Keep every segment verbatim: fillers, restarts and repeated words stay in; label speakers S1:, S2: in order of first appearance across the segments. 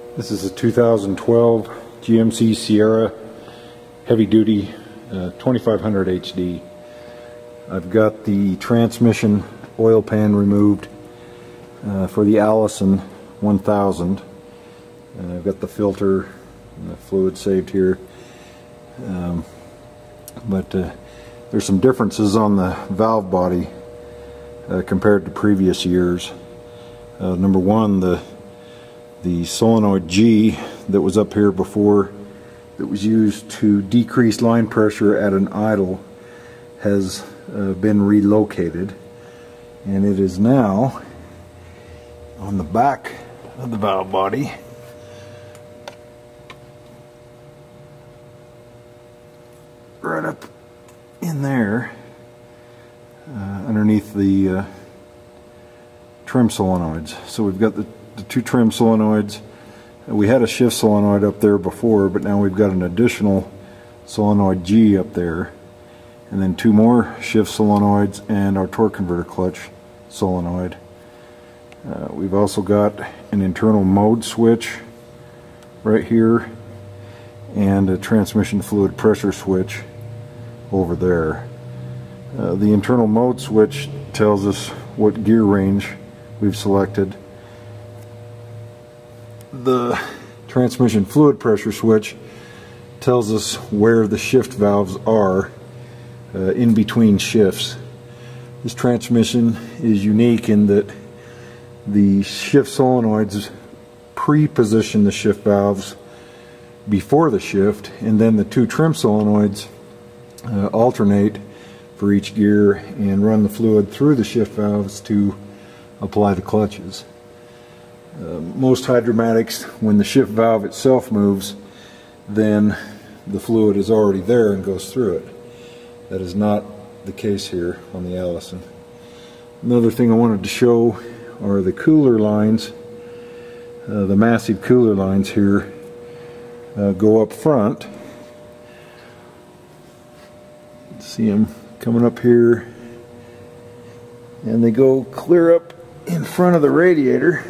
S1: This is a two thousand twelve G M C Sierra heavy duty uh, twenty-five hundred H D. I've got the transmission oil pan removed uh, for the Allison one thousand. And I've got the filter and the fluid saved here. Um, but uh, there's some differences on the valve body uh, compared to previous years. Uh, number one, the the solenoid G that was up here before, that was used to decrease line pressure at an idle, has uh, been relocated, and it is now on the back of the valve body. Right up in there, uh, underneath the uh, trim solenoids. So we've got the, the two trim solenoids. We had a shift solenoid up there before, but now we've got an additional solenoid G up there, and then two more shift solenoids and our torque converter clutch solenoid. Uh, we've also got an internal mode switch right here and a transmission fluid pressure switch over there. Uh, the internal mode switch tells us what gear range we've selected. The transmission fluid pressure switch tells us where the shift valves are uh, in between shifts. This transmission is unique in that the shift solenoids pre-position the shift valves before the shift, and then the two trim solenoids uh, alternate for each gear and run the fluid through the shift valves to apply the clutches. Uh, most hydromatics, when the shift valve itself moves, then the fluid is already there and goes through it. That is not the case here on the Allison. Another thing I wanted to show are the cooler lines. Uh, the massive cooler lines here uh, go up front. See them coming up here, and they go clear up in front of the radiator.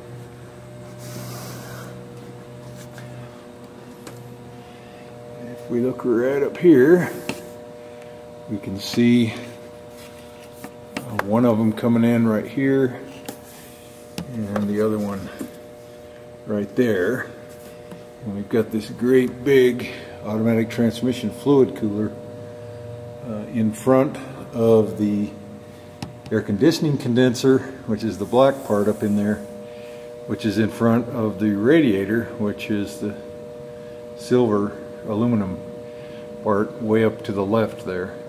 S1: If we look right up here, we can see one of them coming in right here and the other one right there. And we've got this great big automatic transmission fluid cooler uh, in front of the air conditioning condenser, which is the black part up in there, which is in front of the radiator, which is the silver aluminum part way up to the left there.